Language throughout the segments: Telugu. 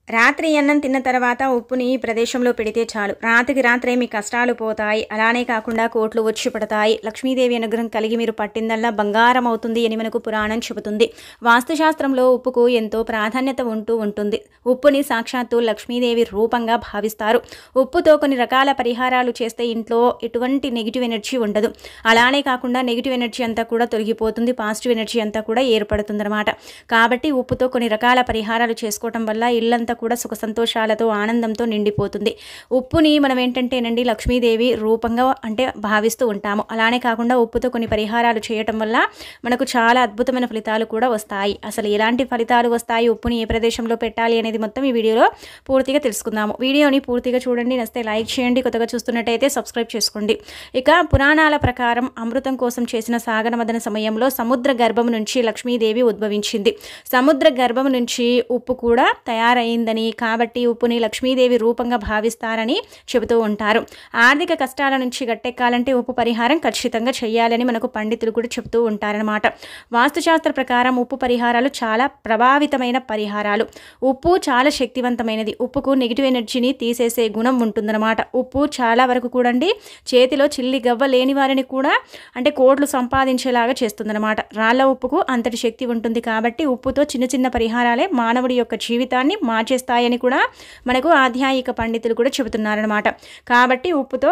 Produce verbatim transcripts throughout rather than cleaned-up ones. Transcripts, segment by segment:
రాత్రి అన్నం తిన్న తర్వాత ఉప్పుని ఈ ప్రదేశంలో పెడితే చాలు, రాత్రికి రాత్రే మీ కష్టాలు పోతాయి. అలానే కాకుండా కోట్లు వచ్చి పడతాయి. లక్ష్మీదేవి అనుగ్రహం కలిగి మీరు పట్టిందల్లా బంగారం అవుతుంది అని మనకు పురాణం చెబుతుంది. వాస్తుశాస్త్రంలో ఉప్పుకు ఎంతో ప్రాధాన్యత ఉంటూ ఉంటుంది. ఉప్పుని సాక్షాత్తు లక్ష్మీదేవి రూపంగా భావిస్తారు. ఉప్పుతో కొన్ని రకాల పరిహారాలు చేస్తే ఇంట్లో ఎటువంటి నెగిటివ్ ఎనర్జీ ఉండదు. అలానే కాకుండా నెగిటివ్ ఎనర్జీ అంతా కూడా తొలగిపోతుంది. పాజిటివ్ ఎనర్జీ అంతా కూడా ఏర్పడుతుంది అనమాట. కాబట్టి ఉప్పుతో కొన్ని రకాల పరిహారాలు చేసుకోవటం వల్ల ఇల్లంతా కూడా సుఖ సంతోషాలతో ఆనందంతో నిండిపోతుంది. ఉప్పుని మనం ఏంటంటేనండి లక్ష్మీదేవి రూపంగా అంటే భావిస్తూ ఉంటాము. అలానే కాకుండా ఉప్పుతో కొన్ని పరిహారాలు చేయటం వల్ల మనకు చాలా అద్భుతమైన ఫలితాలు కూడా వస్తాయి. అసలు ఎలాంటి ఫలితాలు వస్తాయి, ఉప్పుని ఏ ప్రదేశంలో పెట్టాలి అనేది మొత్తం ఈ వీడియోలో పూర్తిగా తెలుసుకుందాము. వీడియోని పూర్తిగా చూడండి, నచ్చితే లైక్ చేయండి, కొత్తగా చూస్తున్నట్టయితే సబ్స్క్రైబ్ చేసుకోండి. ఇక పురాణాల ప్రకారం అమృతం కోసం చేసిన సాగనమదన సమయంలో సముద్ర గర్భం నుంచి లక్ష్మీదేవి ఉద్భవించింది. సముద్ర గర్భం నుంచి ఉప్పు కూడా తయారైంది. కాబట్టి ఉప్పుని లక్ష్మీదేవి రూపంగా భావిస్తారని చెబుతూ ఉంటారు. ఆర్థిక కష్టాల నుంచి గట్టెక్కాలంటే ఉప్పు పరిహారం ఖచ్చితంగా చేయాలని మనకు పండితులు కూడా చెబుతూ ఉంటారనమాట. వాస్తుశాస్త్ర ప్రకారం ఉప్పు పరిహారాలు చాలా ప్రభావితమైన పరిహారాలు. ఉప్పు చాలా శక్తివంతమైనది. ఉప్పుకు నెగిటివ్ ఎనర్జీని తీసేసే గుణం ఉంటుందన్నమాట. ఉప్పు చాలా వరకు కూడా అండి చేతిలో చిల్లి గవ్వ లేని వారిని కూడా అంటే కోట్లు సంపాదించేలాగా చేస్తుందన్నమాట. రాళ్ళ ఉప్పుకు అంతటి శక్తి ఉంటుంది. కాబట్టి ఉప్పుతో చిన్న చిన్న పరిహారాలే మానవుడి యొక్క జీవితాన్ని మార్చే స్తాయని కూడా మనకు ఆధ్యాత్మిక పండితులు కూడా చెబుతున్నారనమాట. కాబట్టి ఉప్పుతో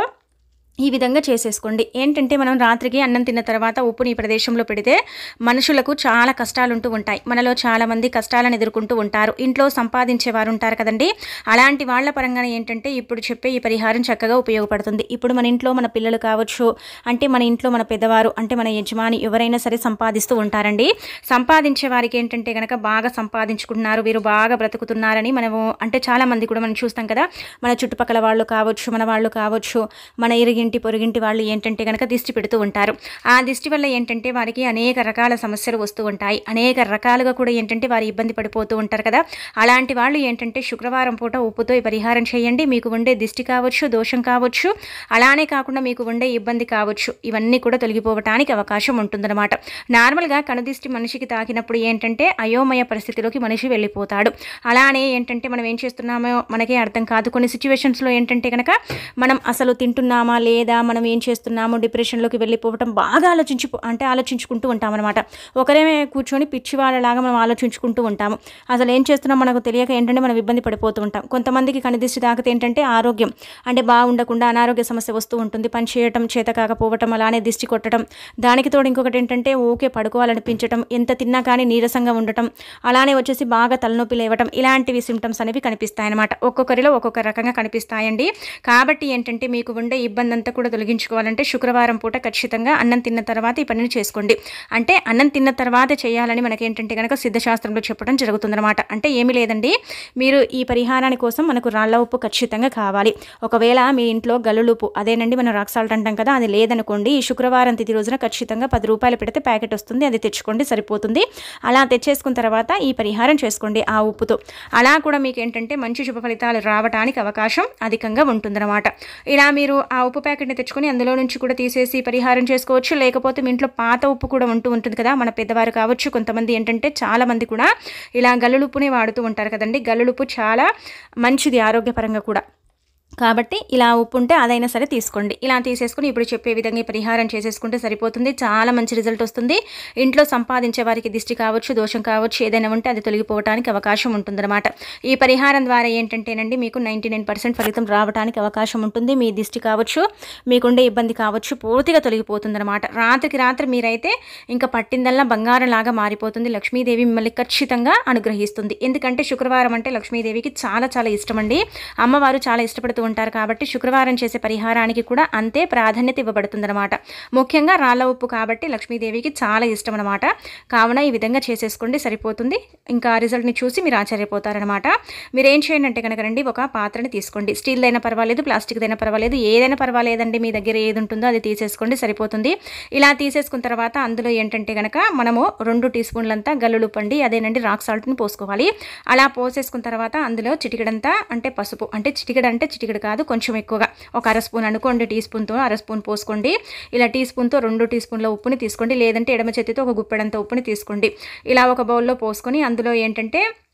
ఈ విధంగా చేసేసుకోండి. ఏంటంటే మనం రాత్రికి అన్నం తిన్న తర్వాత ఉప్పుని ఈ ప్రదేశంలో పెడితే మనుషులకు చాలా కష్టాలు ఉంటూ ఉంటాయి. మనలో చాలామంది కష్టాలను ఎదుర్కొంటూ ఉంటారు. ఇంట్లో సంపాదించేవారు ఉంటారు కదండి. అలాంటి వాళ్ళ పరంగానే ఏంటంటే ఇప్పుడు చెప్పే ఈ పరిహారం చక్కగా ఉపయోగపడుతుంది. ఇప్పుడు మన ఇంట్లో మన పిల్లలు కావచ్చు, అంటే మన ఇంట్లో మన పెద్దవారు అంటే మన యజమాని ఎవరైనా సరే సంపాదిస్తూ ఉంటారండి. సంపాదించే వారికి ఏంటంటే కనుక బాగా సంపాదించుకుంటున్నారు, వీరు బాగా బ్రతుకుతున్నారని మనము అంటే చాలామంది కూడా మనం చూస్తాం కదా. మన చుట్టుపక్కల వాళ్ళు కావచ్చు, మన వాళ్ళు కావచ్చు, మన ఇరిగి ఇంటి పొరుగింటి వాళ్ళు ఏంటంటే కనుక దిష్టి పెడుతూ ఉంటారు. ఆ దిష్టి వల్ల ఏంటంటే వారికి అనేక రకాల సమస్యలు వస్తూ ఉంటాయి. అనేక రకాలుగా కూడా ఏంటంటే వారు ఇబ్బంది పడిపోతూ ఉంటారు కదా. అలాంటి వాళ్ళు ఏంటంటే శుక్రవారం పూట ఉప్పుతో ఈ పరిహారం చేయండి. మీకు ఉండే దిష్టి కావచ్చు, దోషం కావచ్చు, అలానే కాకుండా మీకు ఉండే ఇబ్బంది కావచ్చు, ఇవన్నీ కూడా తొలగిపోవటానికి అవకాశం ఉంటుందన్నమాట. నార్మల్గా కనుదిష్టి మనిషికి తాకినప్పుడు ఏంటంటే అయోమయ పరిస్థితిలోకి మనిషి వెళ్ళిపోతాడు. అలానే ఏంటంటే మనం ఏం చేస్తున్నామో మనకే అర్థం కాదు. కొన్ని సిచ్యువేషన్స్లో ఏంటంటే కనుక మనం అసలు తింటున్నామా లేదా, మనం ఏం చేస్తున్నాము, డిప్రెషన్లోకి వెళ్ళిపోవటం బాగా ఆలోచించు అంటే ఆలోచించుకుంటూ ఉంటామన్నమాట. ఒకరే కూర్చొని పిచ్చి వాళ్ళలాగా మనం ఆలోచించుకుంటూ ఉంటాము. అసలు ఏం చేస్తున్నాం మనకు తెలియక ఏంటంటే మనం ఇబ్బంది పడిపోతూ ఉంటాం. కొంతమందికి కనిదిష్టి తాకితే ఏంటంటే ఆరోగ్యం అంటే బాగుండకుండా అనారోగ్య సమస్య వస్తూ ఉంటుంది. పని చేయటం చేత కాకపోవటం, అలానే దిష్టి కొట్టడం, దానికి తోడు ఇంకొకటి ఏంటంటే ఊకే పడుకోవాలనిపించటం, ఎంత తిన్నా కానీ నీరసంగా ఉండటం, అలానే వచ్చేసి బాగా తలనొప్పి లేవటం, ఇలాంటివి సిమ్టమ్స్ అనేవి కనిపిస్తాయన్నమాట. ఒక్కొక్కరిలో ఒక్కొక్క రకంగా కనిపిస్తాయండి. కాబట్టి ఏంటంటే మీకు ఉండే ఇబ్బంది అంతా కూడా తొలగించుకోవాలంటే శుక్రవారం పూట ఖచ్చితంగా అన్నం తిన్న తర్వాత ఈ పనిని చేసుకోండి. అంటే అన్నం తిన్న తర్వాత చేయాలని మనకేంటంటే కనుక సిద్ధశాస్త్రంలో చెప్పడం జరుగుతుందన్నమాట. అంటే ఏమీ లేదండి, మీరు ఈ పరిహారాని కోసం మనకు రాళ్ళ ఉప్పు ఖచ్చితంగా కావాలి. ఒకవేళ మీ ఇంట్లో గల్లులుప్పు అదేనండి మనం రాక్ సాల్ట్ అంటాం కదా, అది లేదనుకోండి, ఈ శుక్రవారం తిథి రోజున ఖచ్చితంగా పది రూపాయలు పెడితే ప్యాకెట్ వస్తుంది, అది తెచ్చుకోండి సరిపోతుంది. అలా తెచ్చేసుకున్న తర్వాత ఈ పరిహారం చేసుకోండి ఆ ఉప్పుతో. అలా కూడా మీకు ఏంటంటే మంచి శుభ ఫలితాలు రావడానికి అవకాశం అధికంగా ఉంటుందన్నమాట. ఇలా మీరు ఆ ఉప్పు ప్యాకెట్ని తెచ్చుకొని అందులో నుంచి కూడా తీసేసి పరిహారం చేసుకోవచ్చు. లేకపోతే మీ ఇంట్లో పాత ఉప్పు కూడా ఉంటూ ఉంటుంది కదా, మన పెద్దవారు కావచ్చు, కొంతమంది ఏంటంటే చాలా మంది కూడా ఇలా గల్లులుప్పుని వాడుతూ ఉంటారు కదండి. గల్లులుప్పు చాలా మంచిది ఆరోగ్యపరంగా కూడా. కాబట్టి ఇలా ఉప్పు ఉంటే అదైనా సరే తీసుకోండి. ఇలా తీసేసుకుని ఇప్పుడు చెప్పే విధంగా ఈ పరిహారం చేసేసుకుంటే సరిపోతుంది. చాలా మంచి రిజల్ట్ వస్తుంది. ఇంట్లో సంపాదించే వారికి దిష్టి కావచ్చు, దోషం కావచ్చు, ఏదైనా ఉంటే అది తొలగిపోవడానికి అవకాశం ఉంటుందన్నమాట. ఈ పరిహారం ద్వారా ఏంటంటేనండి మీకు నైంటీ నైన్ పర్సెంట్ ఫలితం రావడానికి అవకాశం ఉంటుంది. మీ దిష్టి కావచ్చు, మీకుండే ఇబ్బంది కావచ్చు, పూర్తిగా తొలగిపోతుందన్నమాట. రాత్రికి రాత్రి మీరైతే ఇంకా పట్టిందల్లా బంగారం లాగా మారిపోతుంది. లక్ష్మీదేవి మిమ్మల్ని ఖచ్చితంగా అనుగ్రహిస్తుంది. ఎందుకంటే శుక్రవారం అంటే లక్ష్మీదేవికి చాలా చాలా ఇష్టం అండి. అమ్మవారు చాలా ఇష్టపడుతూ ఉంటారు. కాబట్టి శుక్రవారం చేసే పరిహారానికి కూడా అంతే ప్రాధాన్యత ఇవ్వబడుతుందన్నమాట. ముఖ్యంగా రాళ్ళ ఉప్పు కాబట్టి లక్ష్మీదేవికి చాలా ఇష్టం అనమాట. కావున ఈ విధంగా చేసేసుకోండి సరిపోతుంది. ఇంకా రిజల్ట్ని చూసి మీరు ఆశ్చర్యపోతారనమాట. మీరు ఏం చేయండి అంటే కనుక రండి, ఒక పాత్రని తీసుకోండి. స్టీల్ అయినా పర్వాలేదు, ప్లాస్టిక్ అయినా పర్వాలేదు, ఏదైనా పర్వాలేదండి. మీ దగ్గర ఏది ఉంటుందో అది తీసేసుకోండి సరిపోతుంది. ఇలా తీసేసుకున్న తర్వాత అందులో ఏంటంటే కనుక మనము రెండు టీ స్పూన్లంతా గల్లులుప్పు అండి అదేనండి రాక్ సాల్ట్ని పోసుకోవాలి. అలా పోసేసుకున్న తర్వాత అందులో చిటికెడంతా అంటే పసుపు, అంటే చిటికెడ అంటే చిటికెడ కాదు, కొంచెం ఎక్కువగా ఒక అర స్పూన్ అనుకోండి, టీ స్పూన్తో అర స్పూన్ పోసుకోండి. ఇలా టీ స్పూన్తో రెండు టీ స్పూన్ల ఉప్పుని తీసుకోండి, లేదంటే ఎడమ చేతితో ఒక గుప్పెడంత ఉప్పుని తీసుకోండి. ఇలా ఒక బౌల్లో పోసుకొని అందులో ఏంటంటే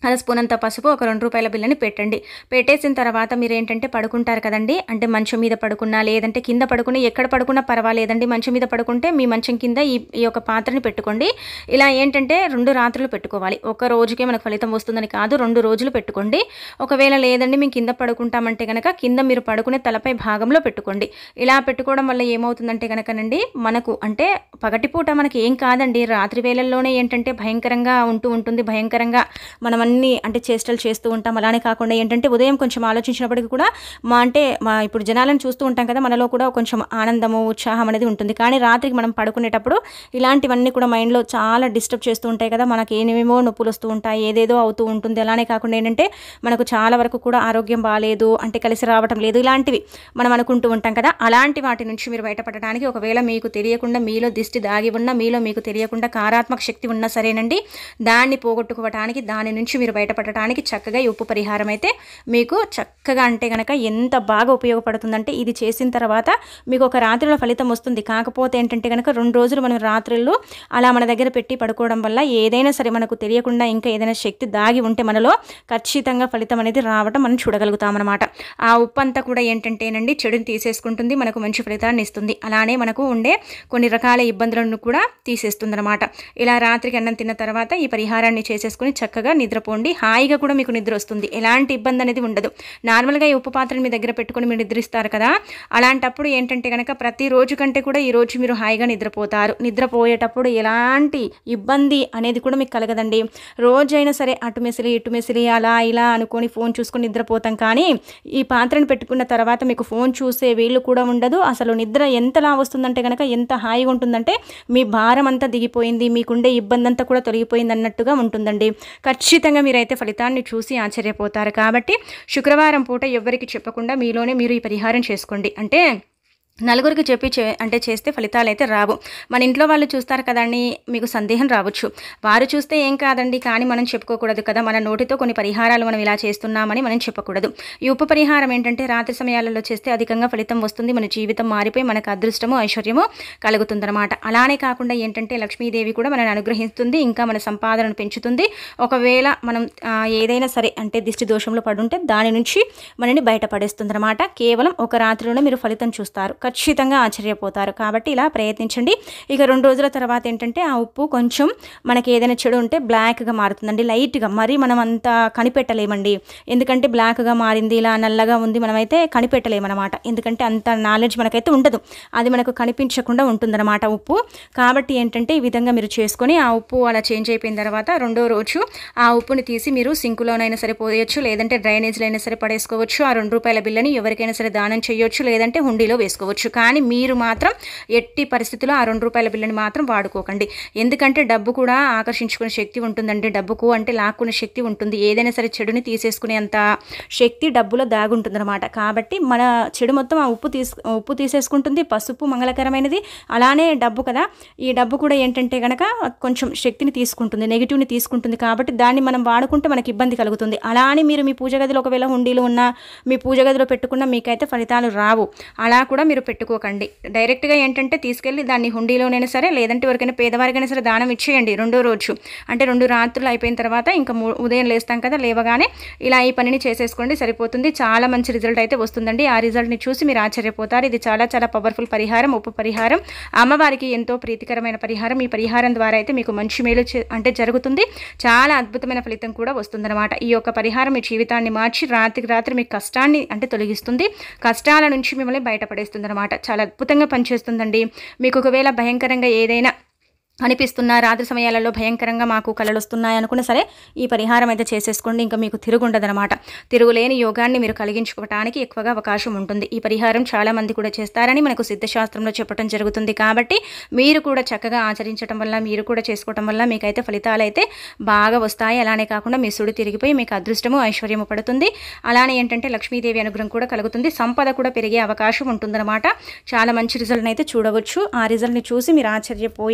అర స్పూన్ అంత పసుపు, ఒక రెండు రూపాయల బిల్లని పెట్టండి. పెట్టేసిన తర్వాత మీరు ఏంటంటే పడుకుంటారు కదండి, అంటే మంచం మీద పడుకున్నా లేదంటే కింద పడుకుని ఎక్కడ పడుకున్నా పర్వాలేదండి. మంచం మీద పడుకుంటే మీ మంచం కింద ఈ ఈ యొక్క పాత్రని పెట్టుకోండి. ఇలా ఏంటంటే రెండు రాత్రులు పెట్టుకోవాలి. ఒక రోజుకే మనకు ఫలితం వస్తుందని కాదు, రెండు రోజులు పెట్టుకోండి. ఒకవేళ లేదండి మేము కింద పడుకుంటామంటే కనుక కింద మీరు పడుకునే తలపై భాగంలో పెట్టుకోండి. ఇలా పెట్టుకోవడం వల్ల ఏమవుతుందంటే కనుకనండి మనకు అంటే పగటిపూట మనకి ఏం కాదండి, రాత్రి వేళల్లోనే ఏంటంటే భయంకరంగా ఉంటూ ఉంటుంది. భయంకరంగా మనం అన్ని అంటే చేష్టలు చేస్తూ ఉంటాం. అలానే కాకుండా ఏంటంటే ఉదయం కొంచెం ఆలోచించినప్పటికీ కూడా మా అంటే మా ఇప్పుడు జనాలను చూస్తూ ఉంటాం కదా, మనలో కూడా కొంచెం ఆనందము ఉత్సాహం అనేది ఉంటుంది. కానీ రాత్రికి మనం పడుకునేటప్పుడు ఇలాంటివన్నీ కూడా మైండ్లో చాలా డిస్టర్బ్ చేస్తూ ఉంటాయి కదా, మనకి ఏమేమో నొప్పులు వస్తూ ఉంటాయి, ఏదేదో అవుతూ ఉంటుంది. అలానే కాకుండా ఏంటంటే మనకు చాలా వరకు కూడా ఆరోగ్యం బాగాలేదు, అంటే కలిసి రావటం లేదు, ఇలాంటివి మనం అనుకుంటూ ఉంటాం కదా. అలాంటి వాటి నుంచి మీరు బయటపడడానికి ఒకవేళ మీకు తెలియకుండా మీలో దిష్టి దాగి ఉన్న, మీలో మీకు తెలియకుండా కారాత్మక శక్తి ఉన్నా సరేనండి, దాన్ని పోగొట్టుకోవడానికి దాని నుంచి మీరు బయటపడటానికి చక్కగా ఈ ఉప్పు పరిహారం అయితే మీకు చక్కగా అంటే కనుక ఎంత బాగా ఉపయోగపడుతుందంటే ఇది చేసిన తర్వాత మీకు ఒక రాత్రిలో ఫలితం వస్తుంది. కాకపోతే ఏంటంటే కనుక రెండు రోజులు మనం రాత్రుల్లో అలా మన దగ్గర పెట్టి పడుకోవడం వల్ల ఏదైనా సరే మనకు తెలియకుండా ఇంకా ఏదైనా శక్తి దాగి ఉంటే మనలో ఖచ్చితంగా ఫలితం అనేది రావటం మనం చూడగలుగుతాం అనమాట. ఆ ఉప్పు అంతా కూడా ఏంటంటేనండి చెడుని తీసేసుకుంటుంది, మనకు మంచి ఫలితాన్ని ఇస్తుంది. అలానే మనకు ఉండే కొన్ని రకాల ఇబ్బందులను కూడా తీసేస్తుంది అనమాట. ఇలా రాత్రికి అన్నం తిన్న తర్వాత ఈ పరిహారాన్ని చేసేసుకుని చక్కగా నిద్రపోండి. హాయిగా కూడా మీకు నిద్ర వస్తుంది, ఎలాంటి ఇబ్బంది అనేది ఉండదు. నార్మల్గా ఈ ఉప్పు పాత్రను మీ దగ్గర పెట్టుకుని మీరు నిద్రిస్తారు కదా, అలాంటప్పుడు ఏంటంటే కనుక ప్రతిరోజు కంటే కూడా ఈరోజు మీరు హాయిగా నిద్రపోతారు. నిద్రపోయేటప్పుడు ఎలాంటి ఇబ్బంది అనేది కూడా మీకు కలగదండి. రోజైనా సరే అటు మెసిలి ఇటు మెసిలి అలా ఇలా అనుకొని ఫోన్ చూసుకొని నిద్రపోతాం. కానీ ఈ పాత్రను పెట్టుకున్న తర్వాత మీకు ఫోన్ చూసే వీళ్ళు కూడా ఉండదు. అసలు నిద్ర ఎంతలా వస్తుందంటే కనుక ఎంత హాయిగా ఉంటుందంటే మీ భారం అంతా దిగిపోయింది, మీకుండే ఇబ్బంది అంతా కూడా తొలగిపోయింది అన్నట్టుగా ఉంటుందండి. ఖచ్చితంగా మీరైతే ఫలితాన్ని చూసి ఆశ్చర్యపోతారు. కాబట్టి శుక్రవారం పూట ఎవ్వరికి చెప్పకుండా మీలోనే మీరు ఈ పరిహారం చేసుకోండి. అంటే నలుగురికి చెప్పి చే అంటే చేస్తే ఫలితాలు అయితే రావు. మన ఇంట్లో వాళ్ళు చూస్తారు కదండి, మీకు సందేహం రావచ్చు, వారు చూస్తే ఏం కాదండి కానీ మనం చెప్పుకోకూడదు కదా, మన నోటితో కొన్ని పరిహారాలు మనం ఇలా చేస్తున్నామని మనం చెప్పకూడదు. ఈ ఉప్పు పరిహారం ఏంటంటే రాత్రి సమయాలలో చేస్తే అధికంగా ఫలితం వస్తుంది, మన జీవితం మారిపోయి మనకు అదృష్టము ఐశ్వర్యము కలుగుతుందన్నమాట. అలానే కాకుండా ఏంటంటే లక్ష్మీదేవి కూడా మనల్ని అనుగ్రహిస్తుంది, ఇంకా మన సంపాదనను పెంచుతుంది. ఒకవేళ మనం ఏదైనా సరే అంటే దిష్టి దోషంలో పడుంటే దాని నుంచి మనని బయటపడేస్తుంది అనమాట. కేవలం ఒక రాత్రిలోనే మీరు ఫలితం చూస్తారు, ఖచ్చితంగా ఆశ్చర్యపోతారు. కాబట్టి ఇలా ప్రయత్నించండి. ఇక రెండు రోజుల తర్వాత ఏంటంటే ఆ ఉప్పు కొంచెం మనకి ఏదైనా చెడు ఉంటే బ్లాక్గా మారుతుందండి, లైట్గా. మరి మనం అంతా కనిపెట్టలేమండి, ఎందుకంటే బ్లాక్గా మారింది ఇలా నల్లగా ఉంది మనమైతే కనిపెట్టలేమన్నమాట. ఎందుకంటే అంత నాలెడ్జ్ మనకైతే ఉండదు, అది మనకు కనిపించకుండా ఉంటుందన్నమాట ఉప్పు. కాబట్టి ఏంటంటే ఈ విధంగా మీరు చేసుకొని ఆ ఉప్పు అలా చేంజ్ అయిపోయిన తర్వాత రెండో రోజు ఆ ఉప్పుని తీసి మీరు సింకులోనైనా సరే పోయొచ్చు, లేదంటే డ్రైనేజ్లో అయినా సరే పడేసుకోవచ్చు. ఆ రెండు రూపాయల బిల్లని ఎవరికైనా సరే దానం చేయొచ్చు, లేదంటే హుండీలో వేసుకోవచ్చు. కానీ మీరు మాత్రం ఎట్టి పరిస్థితుల్లో ఆ రెండు రూపాయల బిల్లని మాత్రం వాడుకోకండి. ఎందుకంటే డబ్బు కూడా ఆకర్షించుకునే శక్తి ఉంటుందండి, డబ్బుకు అంటే లాక్కునే శక్తి ఉంటుంది. ఏదైనా సరే చెడుని తీసేసుకునే అంత శక్తి డబ్బులో దాగుంటుందన్నమాట. కాబట్టి మన చెడు మొత్తం ఆ ఉప్పు తీసు ఉప్పు తీసేసుకుంటుంది. పసుపు మంగళకరమైనది, అలానే డబ్బు కదా, ఈ డబ్బు కూడా ఏంటంటే కనుక కొంచెం శక్తిని తీసుకుంటుంది, నెగిటివ్ని తీసుకుంటుంది. కాబట్టి దాన్ని మనం వాడుకుంటే మనకి ఇబ్బంది కలుగుతుంది. అలా అని మీరు మీ పూజ గదిలో ఒకవేళ హుండీలు ఉన్నా మీ పూజ గదిలో పెట్టుకున్న మీకైతే ఫలితాలు రావు. అలా కూడా మీరు పెట్టుకోకండి. డైరెక్ట్గా ఏంటంటే తీసుకెళ్ళి దాన్ని హుండీలోనైనా సరే లేదంటే ఎవరికైనా పేదవారికైనా సరే దానం ఇచ్చేయండి. రెండో రోజు అంటే రెండు రాత్రులు అయిపోయిన తర్వాత ఇంకా ఉదయం లేస్తాం కదా, లేవగానే ఇలా ఈ పనిని చేసేసుకోండి, సరిపోతుంది. చాలా మంచి రిజల్ట్ అయితే వస్తుందండి. ఆ రిజల్ట్ని చూసి మీరు ఆశ్చర్యపోతారు. ఇది చాలా చాలా పవర్ఫుల్ పరిహారం, ఉప్పు పరిహారం, అమ్మవారికి ఎంతో ప్రీతికరమైన పరిహారం. ఈ పరిహారం ద్వారా అయితే మీకు మంచి మేలు అంటే జరుగుతుంది, చాలా అద్భుతమైన ఫలితం కూడా వస్తుందన్నమాట. ఈ యొక్క పరిహారం మీ జీవితాన్ని మార్చి రాత్రికి రాత్రి మీ కష్టాన్ని అంటే తొలగిస్తుంది, కష్టాల నుంచి మిమ్మల్ని బయటపడేస్తుంది అనమాట. చాలా అద్భుతంగా పనిచేస్తుందండి. మీకు ఒకవేళ భయంకరంగా ఏదైనా అనిపిస్తున్న రాత్రి సమయాలలో భయంకరంగా మాకు కళలు వస్తున్నాయి అనుకున్నా సరే ఈ పరిహారం అయితే చేసేసుకోండి, ఇంకా మీకు తిరుగుండదనమాట. తిరుగులేని యోగాన్ని మీరు కలిగించుకోవడానికి ఎక్కువగా అవకాశం ఉంటుంది. ఈ పరిహారం చాలామంది కూడా చేస్తారని మనకు సిద్ధశాస్త్రంలో చెప్పడం జరుగుతుంది. కాబట్టి మీరు కూడా చక్కగా ఆచరించడం వల్ల, మీరు కూడా చేసుకోవడం వల్ల మీకైతే ఫలితాలు అయితే బాగా వస్తాయి. అలానే కాకుండా మీ సుడి తిరిగిపోయి మీకు అదృష్టము ఐశ్వర్యము పడుతుంది. అలానే ఏంటంటే లక్ష్మీదేవి అనుగ్రహం కూడా కలుగుతుంది, సంపద కూడా పెరిగే అవకాశం ఉంటుందన్నమాట. చాలా మంచి రిజల్ట్ని అయితే చూడవచ్చు. ఆ రిజల్ట్ని చూసి మీరు ఆశ్చర్యపోయే అవకాశం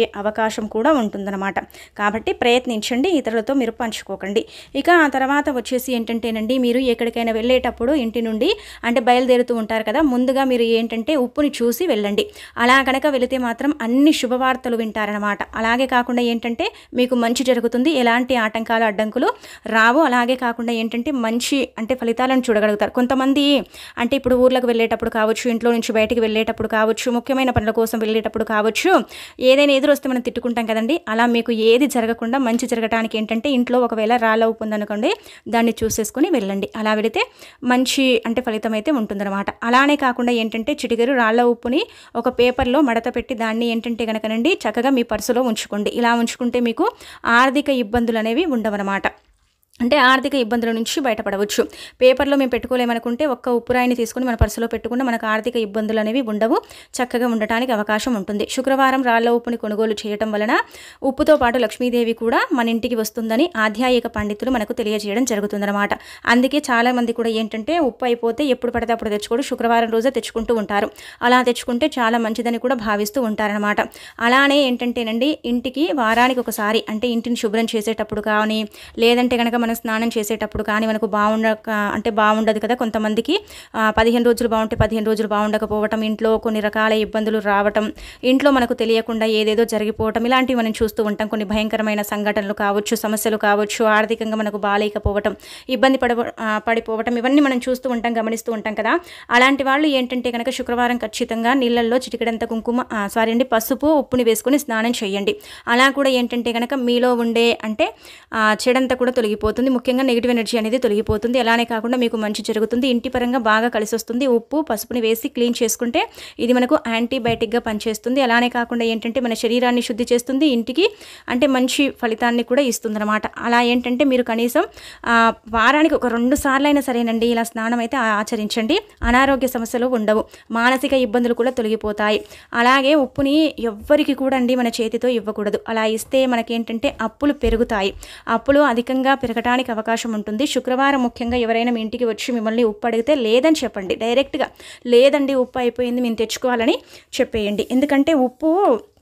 అవకాశం కూడా ఉంటుందన్నమాట. కాబట్టి ప్రయత్నించండి, ఇతరులతో మీరు పంచుకోకండి. ఇక ఆ తర్వాత వచ్చేసి ఏంటంటేనండి, మీరు ఎక్కడికైనా వెళ్ళేటప్పుడు ఇంటి నుండి అంటే బయలుదేరుతూ ఉంటారు కదా, ముందుగా మీరు ఏంటంటే ఉప్పుని చూసి వెళ్ళండి. అలా కనుక వెళితే మాత్రం అన్ని శుభవార్తలు వింటారనమాట. అలాగే కాకుండా ఏంటంటే మీకు మంచి జరుగుతుంది, ఎలాంటి ఆటంకాలు అడ్డంకులు రావు. అలాగే కాకుండా ఏంటంటే మంచి అంటే ఫలితాలను చూడగలుగుతారు. కొంతమంది అంటే ఇప్పుడు ఊర్లకు వెళ్ళేటప్పుడు కావచ్చు, ఇంట్లో నుంచి బయటికి వెళ్ళేటప్పుడు కావచ్చు, ముఖ్యమైన పనుల కోసం వెళ్ళేటప్పుడు కావచ్చు, ఏదైనా ఎదురు వస్తే మనం తిట్టుకుంటాం కదండి, అలా మీకు ఏది జరగకుండా మంచి జరగడానికి ఏంటంటే ఇంట్లో ఒకవేళ రాళ్ళ ఉప్పు ఉందనుకోండి, దాన్ని చూసేసుకొని వెళ్ళండి. అలా వెళితే మంచి అంటే ఫలితం అయితే ఉంటుందన్నమాట. అలానే కాకుండా ఏంటంటే చిటికెరు రాళ్ళ ఉప్పుని ఒక పేపర్లో మడత పెట్టి దాన్ని ఏంటంటే కనుకనండి చక్కగా మీ పర్సులో ఉంచుకోండి. ఇలా ఉంచుకుంటే మీకు ఆర్థిక ఇబ్బందులు అనేవి ఉండవన్నమాట. అంటే ఆర్థిక ఇబ్బందుల నుంచి బయటపడవచ్చు. పేపర్లో మేము పెట్టుకోలేమనుకుంటే ఒక్క ఉప్పురాయిని తీసుకుని మన పర్సులో పెట్టుకుంటే మనకు ఆర్థిక ఇబ్బందులు అనేవి ఉండవు, చక్కగా ఉండటానికి అవకాశం ఉంటుంది. శుక్రవారం రాళ్ళ ఉప్పుని కొనుగోలు చేయడం వలన ఉప్పుతో పాటు లక్ష్మీదేవి కూడా మన ఇంటికి వస్తుందని ఆధ్యాత్మిక పండితులు మనకు తెలియజేయడం జరుగుతుందన్నమాట. అందుకే చాలామంది కూడా ఏంటంటే ఉప్పు అయిపోతే ఎప్పుడు పడితే అప్పుడు తెచ్చుకోడు, శుక్రవారం రోజే తెచ్చుకుంటూ ఉంటారు. అలా తెచ్చుకుంటే చాలా మంచిదని కూడా భావిస్తూ ఉంటారనమాట. అలానే ఏంటంటేనండి ఇంటికి వారానికి ఒకసారి అంటే ఇంటిని శుభ్రం చేసేటప్పుడు కానీ, లేదంటే కనుక మనం స్నానం చేసేటప్పుడు కానీ మనకు బాగుండక అంటే బాగుండదు కదా, కొంతమందికి పదిహేను రోజులు బాగుంటే పదిహేను రోజులు బాగుండకపోవటం, ఇంట్లో కొన్ని రకాల ఇబ్బందులు రావటం, ఇంట్లో మనకు తెలియకుండా ఏదేదో జరిగిపోవటం, ఇలాంటివి మనం చూస్తూ ఉంటాం. కొన్ని భయంకరమైన సంఘటనలు కావచ్చు, సమస్యలు కావచ్చు, ఆర్థికంగా మనకు బాలేకపోవటం, ఇబ్బంది పడ పడిపోవటం, ఇవన్నీ మనం చూస్తూ ఉంటాం, గమనిస్తూ ఉంటాం కదా. అలాంటి వాళ్ళు ఏంటంటే కనుక శుక్రవారం ఖచ్చితంగా నీళ్ళల్లో చిటికెడంత కుంకుమ సారీ అండి పసుపు ఉప్పుని వేసుకొని స్నానం చేయండి. అలా కూడా ఏంటంటే కనుక మీలో ఉండే అంటే చెడంతా కూడా తొలగిపోతుంది, ముఖ్యంగా నెగిటివ్ ఎనర్జీ అనేది తొలగిపోతుంది. అలానే కాకుండా మీకు మంచి జరుగుతుంది, ఇంటి పరంగా బాగా కలిసి వస్తుంది. ఉప్పు పసుపుని వేసి క్లీన్ చేసుకుంటే ఇది మనకు యాంటీబయాటిక్గా పనిచేస్తుంది. అలానే కాకుండా ఏంటంటే మన శరీరాన్ని శుద్ధి చేస్తుంది, ఇంటికి అంటే మంచి ఫలితాన్ని కూడా ఇస్తుంది అనమాట. అలా ఏంటంటే మీరు కనీసం వారానికి ఒక రెండు సార్లు అయినా సరేనండి ఇలా స్నానం అయితే ఆచరించండి. అనారోగ్య సమస్యలు ఉండవు, మానసిక ఇబ్బందులు కూడా తొలగిపోతాయి. అలాగే ఉప్పుని ఎవ్వరికి కూడా అండి మన చేతితో ఇవ్వకూడదు. అలా ఇస్తే మనకేంటంటే అప్పులు పెరుగుతాయి, అప్పులు అధికంగా పెరగటానికి అవకాశం ఉంటుంది. శుక్రవారం ముఖ్యంగా ఎవరైనా మీ ఇంటికి వచ్చి మిమ్మల్ని ఉప్పు అడిగితే లేదని చెప్పండి, డైరెక్ట్గా లేదండి ఉప్పు అయిపోయింది మేము తెచ్చుకోవాలని చెప్పేయండి. ఎందుకంటే ఉప్పు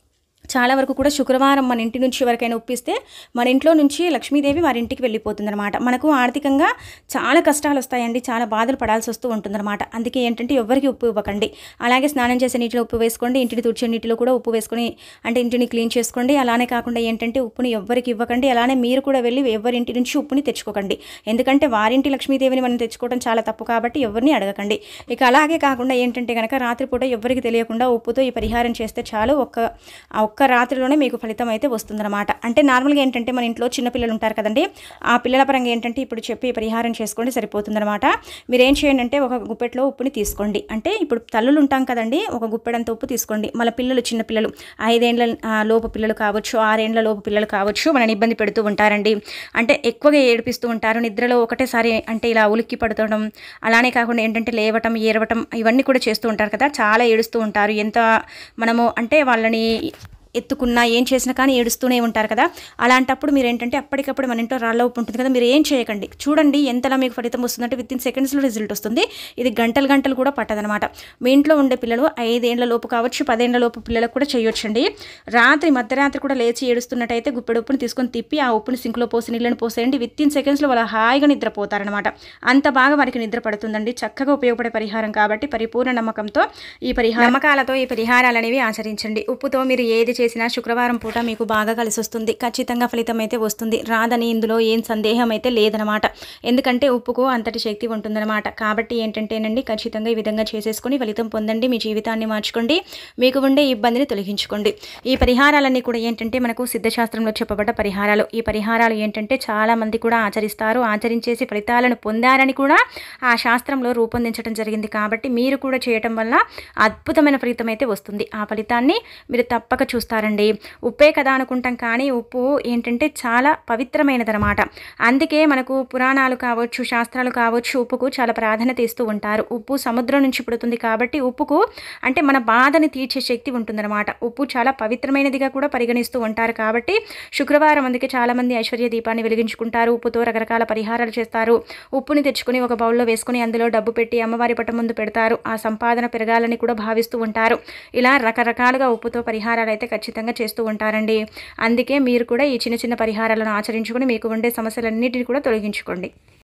చాలా వరకు కూడా శుక్రవారం మన ఇంటి నుంచి ఎవరికైనా ఉప్పిస్తే మన ఇంట్లో నుంచి లక్ష్మీదేవి వారి ఇంటికి వెళ్ళిపోతుందన్నమాట. మనకు ఆర్థికంగా చాలా కష్టాలు వస్తాయండి, చాలా బాధలు పడాల్సి వస్తూ ఉంటుందన్నమాట. అందుకే ఏంటంటే ఎవరికి ఉప్పు ఇవ్వకండి. అలాగే స్నానం చేసే నీటిలో ఉప్పు వేసుకోండి, ఇంటిని తుడిచే నీటిలో కూడా ఉప్పు వేసుకొని అంటే ఇంటిని క్లీన్ చేసుకోండి. అలానే కాకుండా ఏంటంటే ఉప్పుని ఎవ్వరికి ఇవ్వకండి. అలానే మీరు కూడా వెళ్ళి ఎవరింటి నుంచి ఉప్పుని తెచ్చుకోకండి, ఎందుకంటే వారింటి లక్ష్మీదేవిని మనం తెచ్చుకోవడం చాలా తప్పు కాబట్టి ఎవరిని అడగకండి. ఇక అలాగే కాకుండా ఏంటంటే కనుక రాత్రిపూట ఎవరికి తెలియకుండా ఉప్పుతో ఈ పరిహారం చేస్తే చాలు, ఒక్క ఒక్క రాత్రిలోనే మీకు ఫలితం అయితే వస్తుందన్నమాట. అంటే నార్మల్గా ఏంటంటే మన ఇంట్లో చిన్నపిల్లలు ఉంటారు కదండి, ఆ పిల్లల పరంగా ఏంటంటే ఇప్పుడు చెప్పి పరిహారం చేసుకోండి సరిపోతుందన్నమాట. మీరు ఏం చేయండి అంటే ఒక గుప్పెట్లో ఉప్పుని తీసుకోండి. అంటే ఇప్పుడు తల్లులు ఉంటాం కదండి, ఒక గుప్పెడంత ఉప్పు తీసుకోండి. మళ్ళీ పిల్లలు చిన్నపిల్లలు ఐదేండ్ల లోపు పిల్లలు కావచ్చు, ఆరేండ్ల లోపు పిల్లలు కావచ్చు, మనని ఇబ్బంది పెడుతూ ఉంటారండి. అంటే ఎక్కువగా ఏడిపిస్తూ ఉంటారు, నిద్రలో ఒకటేసారి అంటే ఇలా ఉలిక్కి పడుతడం, అలానే కాకుండా ఏంటంటే లేవటం ఏరవటం ఇవన్నీ కూడా చేస్తూ ఉంటారు కదా, చాలా ఏడుస్తూ ఉంటారు. ఎంత మనము అంటే వాళ్ళని ఎత్తుకున్నా ఏం చేసినా కానీ ఏడుస్తూనే ఉంటారు కదా. అలాంటప్పుడు మీరు ఏంటంటే అప్పటికప్పుడు మన ఇంట్లో రాళ్ళ ఉప్పు ఉంటుంది కదా, మీరు ఏం చేయకండి, చూడండి ఎంతలా మీకు ఫలితం వస్తుందంటే విత్ ఇన్ సెకండ్స్లో రిజల్ట్ వస్తుంది. ఇది గంటలు గంటలు కూడా పట్టదనమాట. మీ ఇంట్లో ఉండే పిల్లలు ఐదేండ్ల లోపు కావచ్చు, పదేండ్ల లోపు పిల్లలకు కూడా చేయొచ్చండి. రాత్రి మధ్యరాత్రి కూడా లేచి ఏడుస్తున్నట్టయితే గుప్పెడు ఉప్పుని తీసుకొని తిప్పి ఆ ఉప్పుని సింక్లో పోసి నీళ్ళని పోసేయండి. విత్ ఇన్ సెకండ్స్లో వాళ్ళు హాయిగా నిద్రపోతారనమాట. అంత బాగా వారికి నిద్ర పడుతుందండి. చక్కగా ఉపయోగపడే పరిహారం కాబట్టి పరిపూర్ణ నమ్మకంతో ఈ పరిహార నమ్మకాలతో ఈ పరిహారాలు అనేవి ఆచరించండి. ఉప్పుతో మీరు ఏది చేసినా శుక్రవారం పూట మీకు బాగా కలిసి వస్తుంది, ఖచ్చితంగా ఫలితం అయితే వస్తుంది, రాదని ఇందులో ఏం సందేహం అయితే లేదనమాట. ఎందుకంటే ఉప్పుకు అంతటి శక్తి ఉంటుందన్నమాట. కాబట్టి ఏంటంటేనండి ఖచ్చితంగా ఈ విధంగా చేసేసుకొని ఫలితం పొందండి, మీ జీవితాన్ని మార్చుకోండి, మీకు ఉండే ఇబ్బందిని తొలగించుకోండి. ఈ పరిహారాలన్నీ కూడా ఏంటంటే మనకు సిద్ధశాస్త్రంలో చెప్పబడ్డ పరిహారాలు. ఈ పరిహారాలు ఏంటంటే చాలామంది కూడా ఆచరిస్తారు, ఆచరించేసి ఫలితాలను పొందారని కూడా ఆ శాస్త్రంలో రూపొందించడం జరిగింది. కాబట్టి మీరు కూడా చేయటం వల్ల అద్భుతమైన ఫలితం అయితే వస్తుంది. ఆ ఫలితాన్ని మీరు తప్పక చూస్తారు. ఉప్పే కదా అనుకుంటాం, కానీ ఉప్పు ఏంటంటే చాలా పవిత్రమైనదనమాట. అందుకే మనకు పురాణాలు కావచ్చు, శాస్త్రాలు కావచ్చు, ఉప్పుకు చాలా ప్రాధాన్యత ఇస్తూ ఉంటారు. ఉప్పు సముద్రం నుంచి పుడుతుంది కాబట్టి ఉప్పుకు అంటే మన బాధని తీర్చే శక్తి ఉంటుందన్నమాట. ఉప్పు చాలా పవిత్రమైనదిగా కూడా పరిగణిస్తూ ఉంటారు. కాబట్టి శుక్రవారం అందుకే చాలామంది ఐశ్వర్య దీపాన్ని వెలిగించుకుంటారు, ఉప్పుతో రకరకాల పరిహారాలు చేస్తారు. ఉప్పుని తెచ్చుకొని ఒక బౌల్లో వేసుకొని అందులో డబ్బు పెట్టి అమ్మవారి పటం ముందు పెడతారు. ఆ సంపాదన పెరగాలని కూడా భావిస్తూ ఉంటారు. ఇలా రకరకాలుగా ఉప్పుతో పరిహారాలు అయితే ఖచ్చితంగా చేస్తూ ఉంటారండి. అందుకే మీరు కూడా ఈ చిన్న చిన్న పరిహారాలను ఆచరించుకొని మీకు ఉండే సమస్యలన్నిటిని కూడా తొలగించుకోండి.